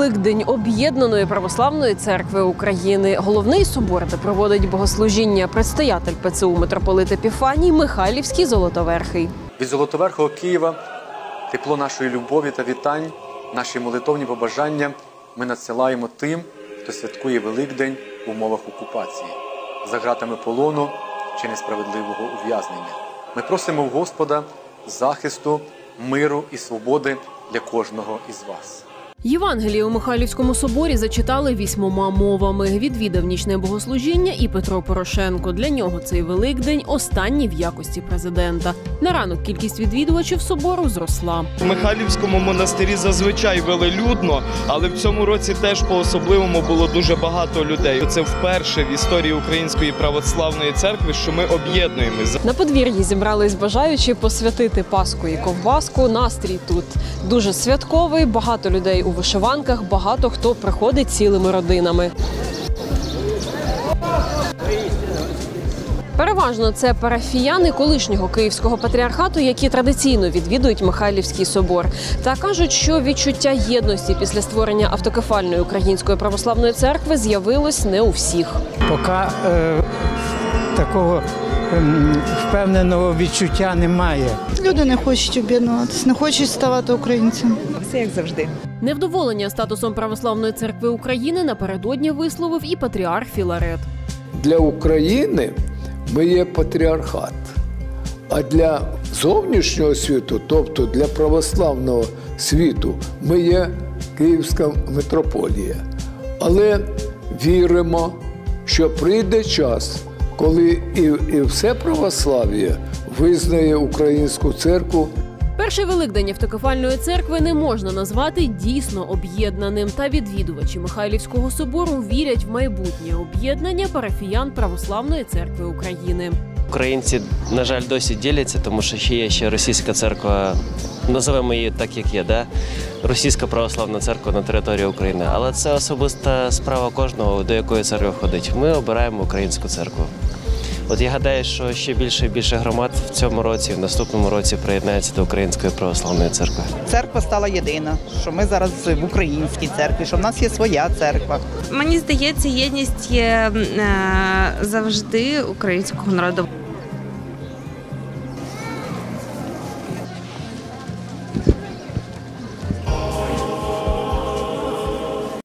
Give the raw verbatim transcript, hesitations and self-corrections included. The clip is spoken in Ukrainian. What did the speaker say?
Великдень Об'єднаної Православної Церкви України. Головний собор, де проводить богослужіння предстоятель ПЦУ митрополит Епіфаній Михайлівський Золотоверхий. Від Золотоверхого Києва тепло нашої любові та вітань, наші молитовні побажання ми надсилаємо тим, хто святкує Великдень в умовах окупації, за ґратами полону чи несправедливого ув'язнення. Ми просимо в Господа захисту, миру і свободи для кожного із вас. Євангеліє у Михайлівському соборі зачитали вісьмома мовами. Відвідав нічне богослужіння і Петро Порошенко. Для нього цей Великдень останній в якості президента. На ранок кількість відвідувачів собору зросла. В Михайлівському монастирі зазвичай велелюдно, але в цьому році теж по-особливому було дуже багато людей. Це вперше в історії Української Православної Церкви, що ми об'єднуємося. На подвір'ї зібрались бажаючі посвятити Пасху і ковбаску. Настрій тут дуже святковий, багато людей у вишиванках, багато хто приходить цілими родинами. Переважно це парафіяни колишнього Київського патріархату, які традиційно відвідують Михайлівський собор. Та кажуть, що відчуття єдності після створення автокефальної Української Православної Церкви з'явилось не у всіх. Поки е, такого е, впевненого відчуття немає. Люди не хочуть об'єднуватися, не хочуть ставати українцями. Все як завжди. Невдоволення статусом Православної Церкви України напередодні висловив і патріарх Філарет. Для України ми є патріархат, а для зовнішнього світу, тобто для православного світу, ми є Київська митрополія. Але віримо, що прийде час, коли і, і все православ'я визнає Українську церкву. Перший Великдень автокефальної церкви не можна назвати дійсно об'єднаним. Та відвідувачі Михайлівського собору вірять в майбутнє об'єднання парафіян Православної Церкви України. Українці, на жаль, досі діляться, тому що ще є ще російська церква, називаємо її так, як є, да? Російська православна церква на території України. Але це особиста справа кожного, до якої церкви ходить. Ми обираємо українську церкву. От я гадаю, що ще більше і більше громад в цьому році, в наступному році приєднається до Української Православної Церкви. Церква стала єдина, що ми зараз в українській церкві, що в нас є своя церква. Мені здається, єдність є завжди українського народу.